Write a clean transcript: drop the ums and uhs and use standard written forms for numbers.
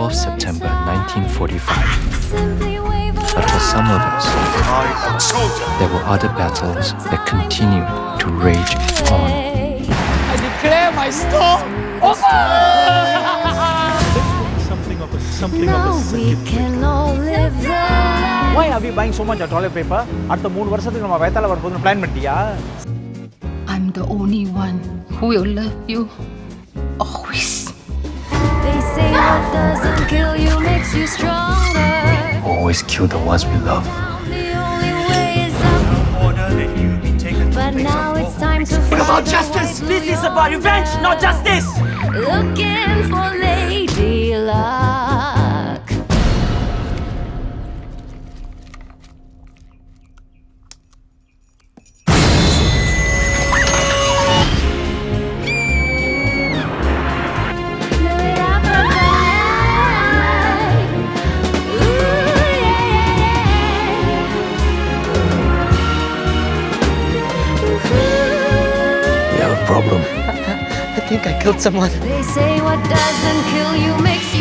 12th September 1945. But for some of us, there were other battles that continued to rage on. I declare my storm over! Something of a circuit breaker. Why are we buying so much toilet paper? After 3 வருஷத்துக்கு நம்ம வயத்தால வரப்போதுன்னு plan பண்ணிட்டியா? I'm the only one who will love you always. They say what doesn't kill you makes you stronger. Always kill the ones we love. The only way is up. But now it's time to What about justice? This is about revenge, not justice! looking for Lady Luck. We have a problem. I think I killed someone. They say what doesn't kill you makes